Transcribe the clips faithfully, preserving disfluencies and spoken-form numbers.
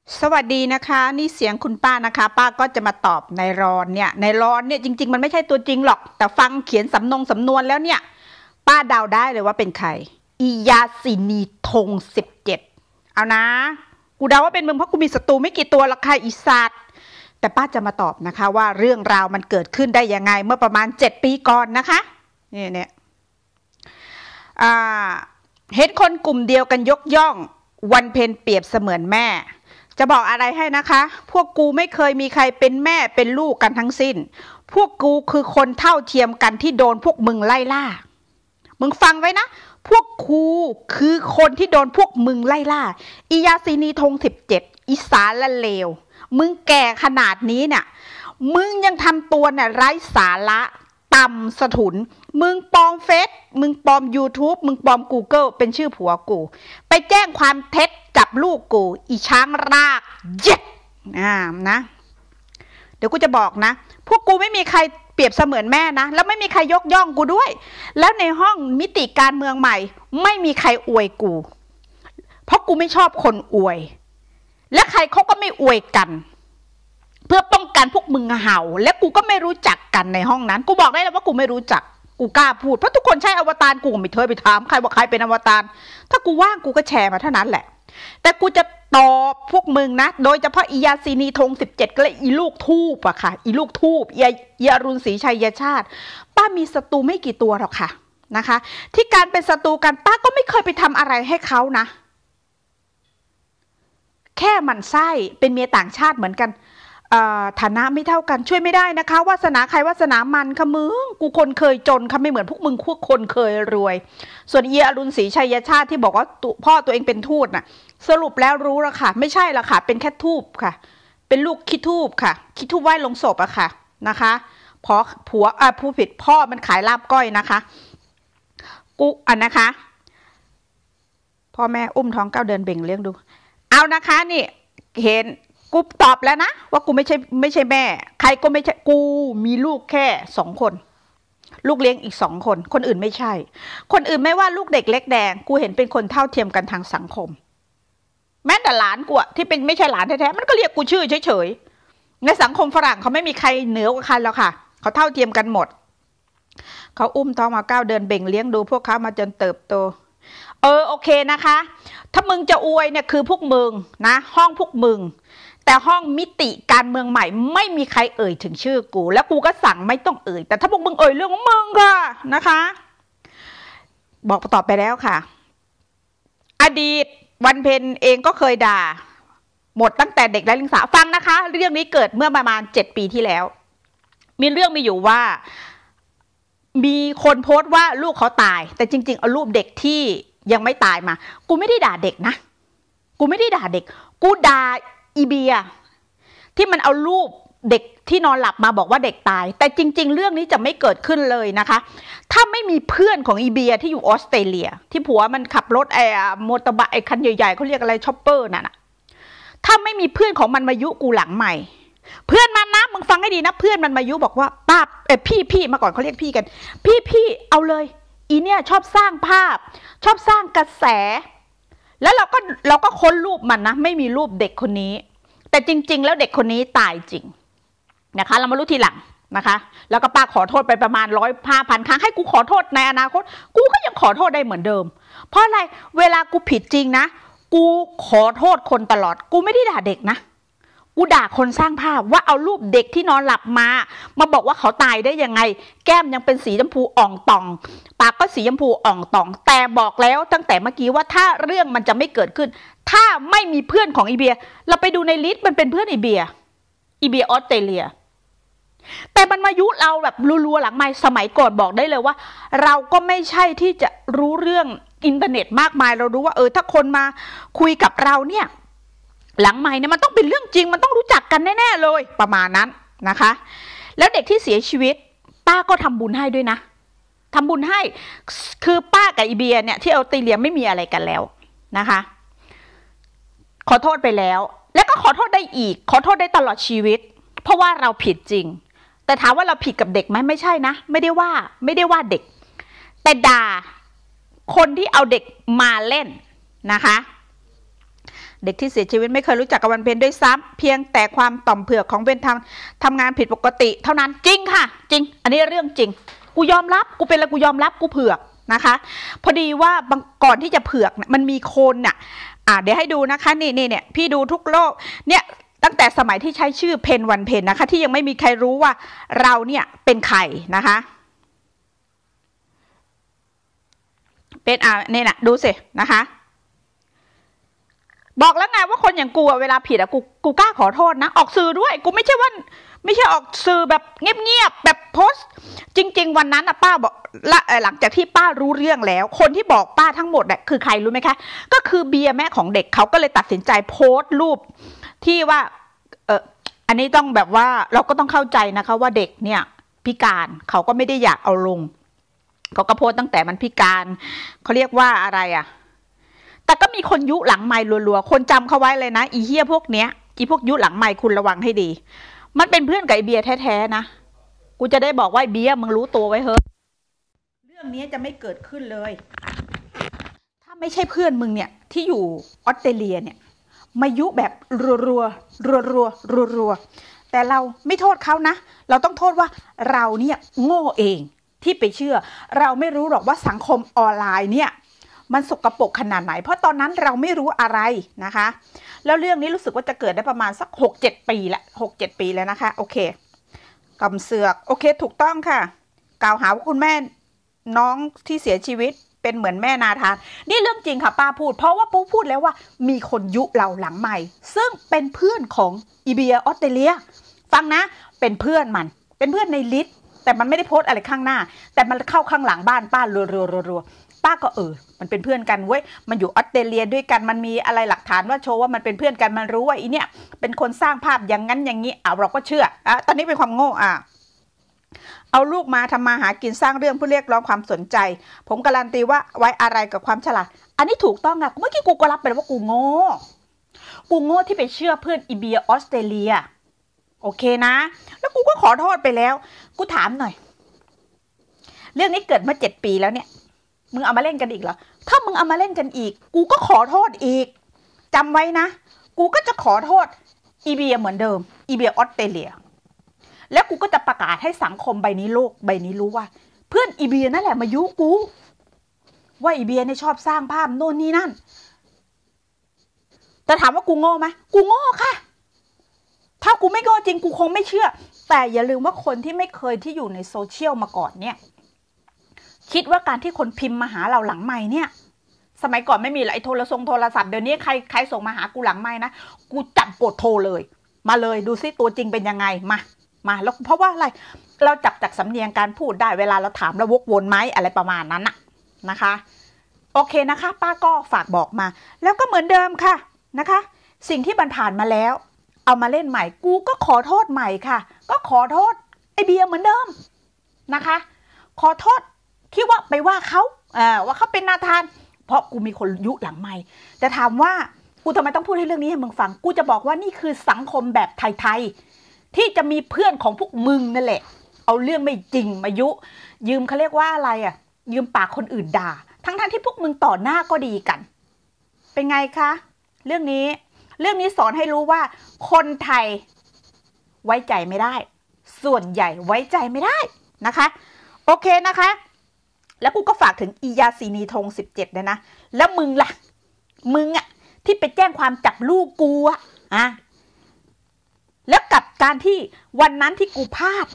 สวัสดีนะคะนี่เสียงคุณป้านะคะป้าก็จะมาตอบในรอนเนี่ยในรอนเนี่ยจริงๆมันไม่ใช่ตัวจริงหรอกแต่ฟังเขียนสำนงสำนวนแล้วเนี่ยป้าเดาได้เลยว่าเป็นใครอียาสินีธงสิบเจ็ดเอานะกูเดาว่าเป็นมึงเพราะกูมีศัตรูไม่กี่ตัวหรอกค่ะอีสัตว์แต่ป้าจะมาตอบนะคะว่าเรื่องราวมันเกิดขึ้นได้ยังไงเมื่อประมาณเจ็ดปีก่อนนะคะเนี่ยเนี่ยอ่าเห็นคนกลุ่มเดียวกันยกย่องวันเพ็ญเปรียบเสมือนแม่จะบอกอะไรให้นะคะพวกกูไม่เคยมีใครเป็นแม่เป็นลูกกันทั้งสิ้นพวกกูคือคนเท่าเทียมกันที่โดนพวกมึงไล่ล่ามึงฟังไว้นะพวกกูคือคนที่โดนพวกมึงไล่ล่าอียาซีนีธงสิบเจ็ดอีสารละเลวมึงแก่ขนาดนี้เนี่ยมึงยังทำตัวเนี่ยไร้สาระต่ำสะทุนมึงปลอมเฟซมึงปลอม YouTube มึงปลอม Google เป็นชื่อผัวกูไปแจ้งความเท็จจับลูกกูอีช้างรากเย็ดอ่านะเดี๋ยวกูจะบอกนะพวกกูไม่มีใครเปรียบเสมือนแม่นะแล้วไม่มีใครยกย่องกูด้วยแล้วในห้องมิติการเมืองใหม่ไม่มีใครอวยกูเพราะกูไม่ชอบคนอวยและใครเขาก็ไม่อวยกันเพื่อป้องกันพวกมึงเห่าและกูก็ไม่รู้จักกันในห้องนั้นกูบอกได้เลยว่ากูไม่รู้จักกูกล้าพูดเพราะทุกคนใช้อวตารกูไม่เคยไปถามใครว่าใครเป็นอวตารถ้ากูว่างกูก็แชร์มาเท่านั้นแหละแต่กูจะตอบพวกมึงนะโดยเฉพาะอียาซีนีธงสิบเจ็ดก็เลยอีลูกทูบอะค่ะอีลูกทูบอีอีอรุณศรีชัยชาติป้ามีศัตรูไม่กี่ตัวหรอกค่ะนะคะที่การเป็นศัตรูกันป้าก็ไม่เคยไปทำอะไรให้เขานะแค่หมั่นไส้เป็นเมียต่างชาติเหมือนกันฐานะไม่เท่ากันช่วยไม่ได้นะคะวาสนาใครวาสนามันค่ะมึงกูคนเคยจนค่ะไม่เหมือนพวกมึงพวกคนเคยรวยส่วนเอียอรุณศรีชัยชาติที่บอกว่าพ่อตัวเองเป็นทูตน่ะสรุปแล้วรู้แล้วค่ะไม่ใช่ละค่ะเป็นแค่ทูบค่ะเป็นลูกขี้ทูบค่ะขี้ทูบไหว้ลงศพอะค่ะนะคะพอผัวอ่ะผู้ผิดพ่อมันขายลาบก้อยนะคะกูอ่ะนะคะพ่อแม่อุ้มท้องเก้าเดือนเบ่งเลี้ยงดูเอานะคะนี่เห็นกูตอบแล้วนะว่ากูไม่ใช่ไม่ใช่แม่ใครก็ไม่ใช่กูมีลูกแค่สองคนลูกเลี้ยงอีกสองคนคนอื่นไม่ใช่คนอื่นไม่ว่าลูกเด็กเล็กแดงกูเห็นเป็นคนเท่าเทียมกันทางสังคมแม้แต่หลานกูที่เป็นไม่ใช่หลานแท้ๆมันก็เรียกกูชื่อเฉยๆในสังคมฝรั่งเขาไม่มีใครเหนือกว่าใครแล้วค่ะเขาเท่าเทียมกันหมดเขาอุ้มท้องมาเก้าเดือนเบ่งเลี้ยงดูพวกเขามาจนเติบโตเออโอเคนะคะถ้ามึงจะอวยเนี่ยคือพวกมึงนะห้องพวกมึงแต่ห้องมิติการเมืองใหม่ไม่มีใครเอ่ยถึงชื่อกูแล้วกูก็สั่งไม่ต้องเอ่ยแต่ถ้าพวกมึงเอ่ยเรื่องของมึงค่ะนะคะบอกต่อไปแล้วค่ะอดีตวันเพ็ญเองก็เคยด่าหมดตั้งแต่เด็กและลิงสาวฟังนะคะเรื่องนี้เกิดเมื่อประมาณเจ็ดปีที่แล้วมีเรื่องมีอยู่ว่ามีคนโพสต์ว่าลูกเขาตายแต่จริงๆเอารูปเด็กที่ยังไม่ตายมากูไม่ได้ด่าเด็กนะกูไม่ได้ด่าเด็กกูด่าอีเบียที่มันเอารูปเด็กที่นอนหลับมาบอกว่าเด็กตายแต่จริงๆเรื่องนี้จะไม่เกิดขึ้นเลยนะคะถ้าไม่มีเพื่อนของอีเบียที่อยู่ออสเตรเลียที่ผัวมันขับรถไอ้มอเตอร์ไซค์ไอ้คันใหญ่ๆเขาเรียกอะไรช็อปเปอร์น่ะถ้าไม่มีเพื่อนของมันมายุกูหลังใหม่เพื่อนมันนะมึงฟังให้ดีนะเพื่อนมันมายุบอกว่าป้าเอ้พี่พี่มาก่อนเขาเรียกพี่กันพี่พี่เอาเลยอีเนี่ยชอบสร้างภาพชอบสร้างกระแสแล้วเราก็เราก็ค้นรูปมันนะไม่มีรูปเด็กคนนี้แต่จริงๆแล้วเด็กคนนี้ตายจริงนะคะเรามารู้ทีหลังนะคะแล้วก็ป้าขอโทษไปประมาณร้อยห้าพันครั้งให้กูขอโทษในอนาคตกูก็ยังขอโทษได้เหมือนเดิมเพราะอะไรเวลากูผิดจริงนะกูขอโทษคนตลอดกูไม่ได้ด่าเด็กนะกูด่าคนสร้างภาพว่าเอารูปเด็กที่นอนหลับมามาบอกว่าเขาตายได้ยังไงแก้มยังเป็นสีชมพูอ่องตองปากก็สีชมพูอ่องตองแต่บอกแล้วตั้งแต่เมื่อกี้ว่าถ้าเรื่องมันจะไม่เกิดขึ้นถ้าไม่มีเพื่อนของอีเบียเราไปดูในลิสต์มันเป็นเพื่อนอีเบียอีเบียออสเตรเลียแต่มันมายุเราแบบรัวๆหลังไม่สมัยก่อนบอกได้เลยว่าเราก็ไม่ใช่ที่จะรู้เรื่องอินเทอร์เน็ตมากมายเรารู้ว่าเออถ้าคนมาคุยกับเราเนี่ยหลังไม่เนี่ยมันต้องเป็นเรื่องจริงมันต้องรู้จักกันแน่ๆเลยประมาณนั้นนะคะแล้วเด็กที่เสียชีวิตป้าก็ทำบุญให้ด้วยนะทำบุญให้คือป้ากับอีเบียเนี่ยที่ออสเตรเลียไม่มีอะไรกันแล้วนะคะขอโทษไปแล้วแล้วก็ขอโทษได้อีกขอโทษได้ตลอดชีวิตเพราะว่าเราผิดจริงแต่ถามว่าเราผิดกับเด็กไหมไม่ใช่นะไม่ได้ว่าไม่ได้ว่าเด็กแต่ด่าคนที่เอาเด็กมาเล่นนะคะเด็กที่เสียชีวิตไม่เคยรู้จักกับวันเพ็ญด้วยซ้ำเพียงแต่ความต่อมเผือกของเบนทำทำงานผิดปกติเท่านั้นจริงค่ะจริงอันนี้เรื่องจริงกูยอมรับกูเป็นอะไรกูยอมรับกูเผือกนะคะพอดีว่าบางก่อนที่จะเผือกมันมีคนน่ะอ่าเดี๋ยวให้ดูนะคะนี่นี่เนี่ยพี่ดูทุกโลกเนี่ยตั้งแต่สมัยที่ใช้ชื่อเพนวันเพนนะคะที่ยังไม่มีใครรู้ว่าเราเนี่ยเป็นใครนะคะเป็นอ่าเนี่ยนะดูสินะคะบอกแล้วไงว่าคนอย่างกูเวลาผิดอะกูกูกล้าขอโทษนะออกสื่อด้วยกูไม่ใช่ว่าไม่ใช่ออกสื่อแบบเงียบๆแบบโพสต์จริงๆวันนั้นอะป้าบอกหลังจากที่ป้ารู้เรื่องแล้วคนที่บอกป้าทั้งหมดอะคือใครรู้ไหมคะก็คือเบียร์แม่ของเด็กเขาก็เลยตัดสินใจโพสต์รูปที่ว่าเอออันนี้ต้องแบบว่าเราก็ต้องเข้าใจนะคะว่าเด็กเนี่ยพิการเขาก็ไม่ได้อยากเอาลงเขาก็โพสต์ตั้งแต่มันพิการเขาเรียกว่าอะไรอะแต่ก็มีคนยุหลังไมค์รัวๆคนจำเขาไว้เลยนะอีเหี้ยพวกเนี้ยอีพวกยุหลังไมค์คุณระวังให้ดีมันเป็นเพื่อนกับไอเบียร์แท้ๆนะกูจะได้บอกว่าเบียร์มึงรู้ตัวไว้เฮ้ยเรื่องนี้จะไม่เกิดขึ้นเลยถ้าไม่ใช่เพื่อนมึงเนี่ยที่อยู่ออสเตรเลียเนี่ยมายุแบบรัวๆรัวๆรัวๆแต่เราไม่โทษเขานะเราต้องโทษว่าเราเนี่ยโง่เองที่ไปเชื่อเราไม่รู้หรอกว่าสังคมออนไลน์เนี่ยมันสกปรกขนาดไหนเพราะตอนนั้นเราไม่รู้อะไรนะคะแล้วเรื่องนี้รู้สึกว่าจะเกิดได้ประมาณสักหกเจ็ดปีละหกเจ็ดปีแล้วนะคะโอเคกำเสือกโอเคถูกต้องค่ะกล่าวหาว่าคุณแม่น้องที่เสียชีวิตเป็นเหมือนแม่นาธานนี่เรื่องจริงค่ะป้าพูดเพราะว่าปุ๊พูดแล้วว่ามีคนยุเราหลังใหม่ซึ่งเป็นเพื่อนของอีเบียออสเตรเลียฟังนะเป็นเพื่อนมันเป็นเพื่อนในลิสต์แต่มันไม่ได้โพสต์อะไรข้างหน้าแต่มันเข้าข้างหลังบ้านป้ารัวๆๆๆป้าก็เออมันเป็นเพื่อนกันเว้ยมันอยู่ออสเตรเลียด้วยกันมันมีอะไรหลักฐานว่าโชว์ว่ามันเป็นเพื่อนกันมันรู้ว่าอีเนี่ยเป็นคนสร้างภาพอย่างนั้นอย่างนี้อ่ะเราก็เชื่ออ่ะตอนนี้เป็นความโง่อ่ะเอาลูกมาทำมาหากินสร้างเรื่องเพื่อเรียกร้องความสนใจผมการันตีว่าไว้อะไรกับความฉลาดอันนี้ถูกต้องอ่ะเมื่อกี้กูก็รับไปว่ากูโง่กูโง่ที่ไปเชื่อเพื่อนอีเบียออสเตรเลียโอเคนะแล้วกูก็ขอโทษไปแล้วกูถามหน่อยเรื่องนี้เกิดมาเจ็ดปีแล้วเนี่ยมึงเอามาเล่นกันอีกเหรอถ้ามึงเอามาเล่นกันอีกกูก็ขอโทษอีกจำไว้นะกูก็จะขอโทษอีเบียเหมือนเดิมอีเบียออสเตรเลียแล้วกูก็จะประกาศให้สังคมใบนี้โลกใบนี้รู้ว่าเพื่อนอีเบียนั่นแหละมายุกูว่าอีเบียเนี่ยชอบสร้างภาพโน่นนี่นั่นแต่ถามว่ากูโง่ไหมกูโง่ค่ะถ้ากูไม่โง่จริงกูคงไม่เชื่อแต่อย่าลืมว่าคนที่ไม่เคยที่อยู่ในโซเชียลมาก่อนเนี่ยคิดว่าการที่คนพิมพ์มาหาเราหลังไมค์เนี่ยสมัยก่อนไม่มีไอ้โทรศัพท์โทรศัพท์เดี๋ยวนี้ใครใครส่งมาหากูหลังไมค์นะกูจับกดโทรเลยมาเลยดูซิตัวจริงเป็นยังไงมามาแล้วเพราะว่าอะไรเราจับจากสำเนียงการพูดได้เวลาเราถามแล้ววกวนไหมอะไรประมาณนั้นน่ะนะคะโอเคนะคะป้าก็ฝากบอกมาแล้วก็เหมือนเดิมค่ะนะคะสิ่งที่มันผ่านมาแล้วเอามาเล่นใหม่กูก็ขอโทษใหม่ค่ะก็ขอโทษไอเบียร์เหมือนเดิมนะคะขอโทษที่ว่าไปว่าเขาอ่าว่าเขาเป็นนาธานเพราะกูมีคนยุหลังใหม่แต่ถามว่ากูทำไมต้องพูดให้เรื่องนี้ให้มึงฟังกูจะบอกว่านี่คือสังคมแบบไทยๆที่จะมีเพื่อนของพวกมึงนั่นแหละเอาเรื่องไม่จริงมายุยืมเขาเรียกว่าอะไรอ่ะยืมปากคนอื่นด่าทั้งๆที่พวกมึงต่อหน้าก็ดีกันเป็นไงคะเรื่องนี้เรื่องนี้สอนให้รู้ว่าคนไทยไว้ใจไม่ได้ส่วนใหญ่ไว้ใจไม่ได้นะคะโอเคนะคะแล้วกูก็ฝากถึงอียาซีนีธงสิบเจ็ดนะนะแล้วมึงล่ะมึงอะที่ไปแจ้งความจับลูกกูอะอะแล้วกับการที่วันนั้นที่กูพลาด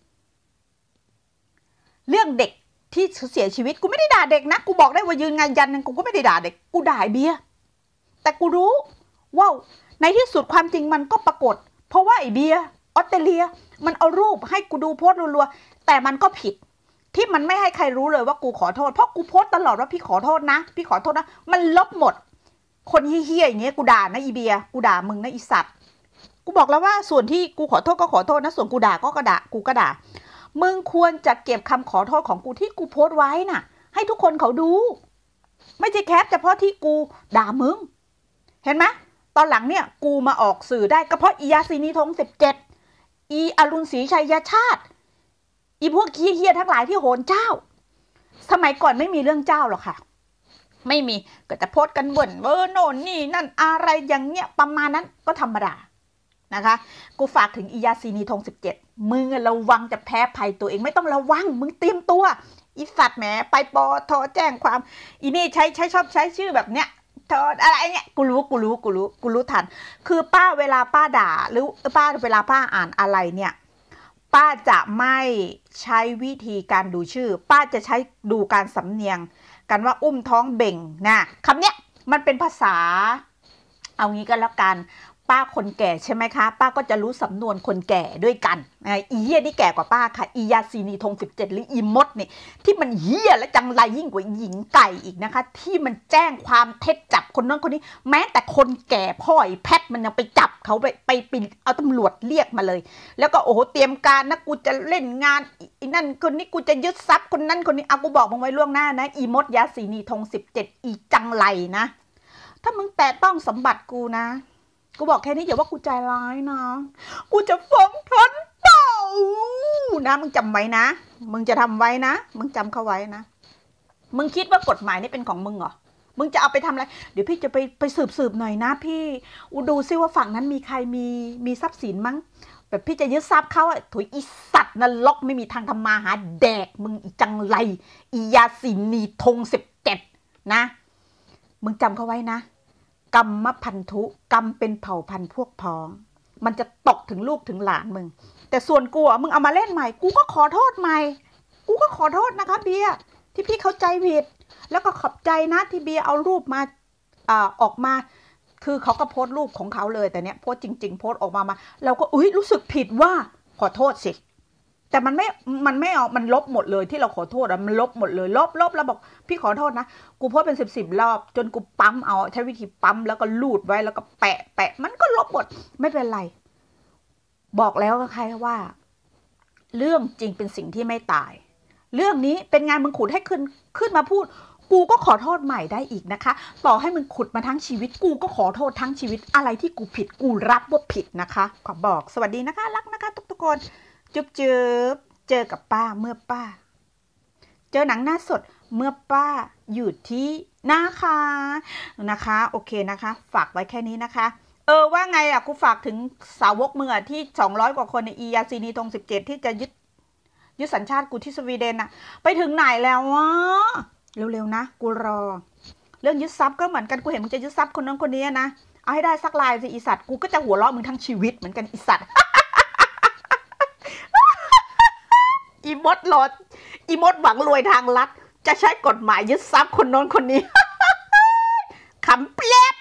เรื่องเด็กที่เสียชีวิตกูไม่ได้ด่าเด็กนะกูบอกได้ว่ายืนยันยันนึงกูก็ไม่ได้ด่าเด็กกูด่าเบียร์แต่กูรู้ว่าในที่สุดความจริงมันก็ปรากฏเพราะว่าไอ้เบียร์ออสเตรเลียมันเอารูปให้กูดูโพสต์รัวๆแต่มันก็ผิดที่มันไม่ให้ใครรู้เลยว่ากูขอโทษเพราะกูโพสต์ตลอดว่าพี่ขอโทษนะพี่ขอโทษนะมันลบหมดคนเฮี้ยๆอย่างเงี้ยกูด่านะอีเบียกูด่ามึงนะอีสัตว์กูบอกแล้วว่าส่วนที่กูขอโทษก็ขอโทษนะส่วนกูด่าก็กระด่ากูก็ด่ามึงควรจะเก็บคำขอโทษของกูที่กูโพสต์ไว้น่ะให้ทุกคนเขาดูไม่ใช่แคปเฉพาะที่กูด่ามึงเห็นไหมตอนหลังเนี่ยกูมาออกสื่อได้ก็เพราะอียาซีนีธงสิบเจ็ดอีอรุณศรีชัยชาติอีพวกเฮี้ยๆทั้งหลายที่โหนเจ้าสมัยก่อนไม่มีเรื่องเจ้าหรอกค่ะไม่มีก็จะโพสกันบ่นเออโน่นนี่นั่นอะไรอย่างเงี้ยประมาณนั้นก็ธรรมดานะคะกูฝากถึงอียาซีนีธงสิบเจ็ดมึงระวังจะแพ้ภัยตัวเองไม่ต้องระวังมึงเตรียมตัวอีสัตว์แหมไปปอทอแจ้งความอีนี่ใช้ใช้ชอบใช้ชื่อแบบเนี้ยทออะไรเนี้ยกูรู้กูรู้กูรู้กูรู้ทันคือป้าเวลาป้าด่าหรือป้าเวลาป้าอ่านอะไรเนี่ยป้าจะไม่ใช้วิธีการดูชื่อป้าจะใช้ดูการสำเนียงกันว่าอุ้มท้องเบ่งนะคำเนี้ยมันเป็นภาษาเอางี้ก็แล้วกันป้าคนแก่ใช่ไหมคะป้าก็จะรู้สำนวนคนแก่ด้วยกันอีเหี้ยนี่แก่กว่าป้าค่ะอียาซีนีธงสิบเจ็ดหรืออีมดนี่ที่มันเหี้ยและจังไรยิ่งกว่าหญิงไก่อีกนะคะที่มันแจ้งความเท็จจับคนนั้นคนนี้แม้แต่คนแก่พ่อไอ้แพทมันยังไปจับเขาไปไปปินเอาตำรวจเรียกมาเลยแล้วก็โอ้โหเตรียมการนะกูจะเล่นงานอีนั่นคนนี้กูจะยึดทรัพย์คนนั้นคนนี้เอากูบอกมึงไว้ล่วงหน้านะอีมดยาซีนีธงสิบเจ็ดอีจังไรนะถ้ามึงแตะต้องสมบัติกูนะกูบอกแค่นี้อย่าว่ากูใจร้ายนะกูจะฟ้องทันเต่านะมึงจำไว้นะมึงจะทำไว้นะมึงจำเขาไว้นะมึงคิดว่ากฎหมายนี่เป็นของมึงเหรอมึงจะเอาไปทำอะไรเดี๋ยวพี่จะไปไปสืบสืบหน่อยนะพี่อูดูซิว่าฝั่งนั้นมีใครมีมีทรัพย์สินมั้งแบบพี่จะยึดทรัพย์เขาถุยอีสัตว์นรกไม่มีทางทำมาหาแดกมึงอีจังไรอียาสีนีธงสิบเจ็ดนะมึงจำเขาไว้นะกรรมพันธุกรรมเป็นเผ่าพันธุ์พวกพ้องมันจะตกถึงลูกถึงหลานมึงแต่ส่วนกูอ่ะมึงเอามาเล่นใหม่กูก็ขอโทษใหม่กูก็ขอโทษนะคะเบียร์ที่พี่เข้าใจผิดแล้วก็ขอบใจนะที่เบียร์เอารูปมาอ่าออกมาคือเขาก็โพสต์รูปของเขาเลยแต่เนี้ยโพสต์จริงๆโพสต์ออกมามาเราก็อุ้ยรู้สึกผิดว่าขอโทษสิแต่มันไม่มันไม่เอามันลบหมดเลยที่เราขอโทษอะมันลบหมดเลยลบลบแล้วบอกพี่ขอโทษนะกูโพสเป็นสิบสิบรอบจนกูปั๊มเอาใช้วิธีปั๊มแล้วก็ลูดไว้แล้วก็แปะแปะมันก็ลบหมดไม่เป็นไรบอกแล้วก็ใครว่าเรื่องจริงเป็นสิ่งที่ไม่ตายเรื่องนี้เป็นงานมึงขุดให้ขึ้นขึ้นมาพูดกูก็ขอโทษใหม่ได้อีกนะคะต่อให้มึงขุดมาทั้งชีวิตกูก็ขอโทษทั้งชีวิตอะไรที่กูผิดกูรับว่าผิดนะคะขอบอกสวัสดีนะคะรักนะคะทุกทุกคนจุ๊บจุ๊บเจอกับป้าเมื่อป้าเจอหนังหน้าสดเมื่อป้าอยู่ที่นะคะนะคะโอเคนะคะฝากไว้แค่นี้นะคะเออว่าไงอ่ะกูฝากถึงสาวกมึงอ่ะที่สองร้อยกว่าคนในอียาซีนีธงสิบเจ็ดที่จะยึดยึดสัญชาติกูที่สวีเดนอ่ะไปถึงไหนแล้ววะเร็วๆนะกูรอเรื่องยึดทรัพย์ก็เหมือนกันกูเห็นมึงจะยึดทรัพย์คนนั้นคนนี้นะเอาให้ได้สักลายสิอีสัตว์กูก็จะหัวเราะมึงทั้งชีวิตเหมือนกันอีสัตว์อีมดหลอดอีมดหวังรวยทางลัดจะใช้กฎหมายยึดทรัพย์คนโน้นคนนี้ขำเปียบ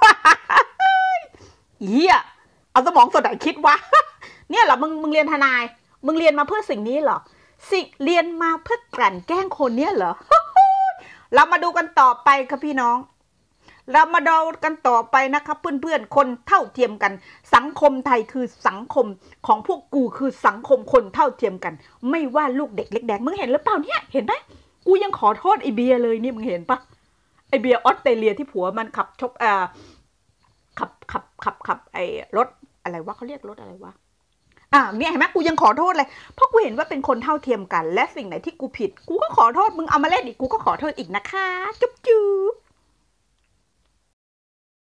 เฮียเอาสมองสดไหนคิดวะเนี่ยเหรอมึงมึงเรียนทนายมึงเรียนมาเพื่อสิ่งนี้เหรอสิ่งเรียนมาเพื่อกลั่นแกล้งคนเนี่ยเหรอเรามาดูกันต่อไปครับพี่น้องเรามาดูกันต่อไปนะครับเพื่อนๆคนเท่าเทียมกันสังคมไทยคือสังคมของพวกกูคือสังคมคนเท่าเทียมกันไม่ว่าลูกเด็กเล็กแดงมึงเห็นหรือเปล่าเนี่ยเห็นไหมกูยังขอโทษไอเบียเลยนี่มึงเห็นปะไอเบียออสเตรเลียที่ผัวมันขับชกอ่าขับขับขับขับไอรถอะไรวะเขาเรียกรถอะไรวะอ่าเนี่ยเห็นไหมกูยังขอโทษเลยเพราะกูเห็นว่าเป็นคนเท่าเทียมกันและสิ่งไหนที่กูผิดกูก็ขอโทษมึงเอามาเล่นอีกกูก็ขอโทษอีกนะคะจุ๊บจุ๊บ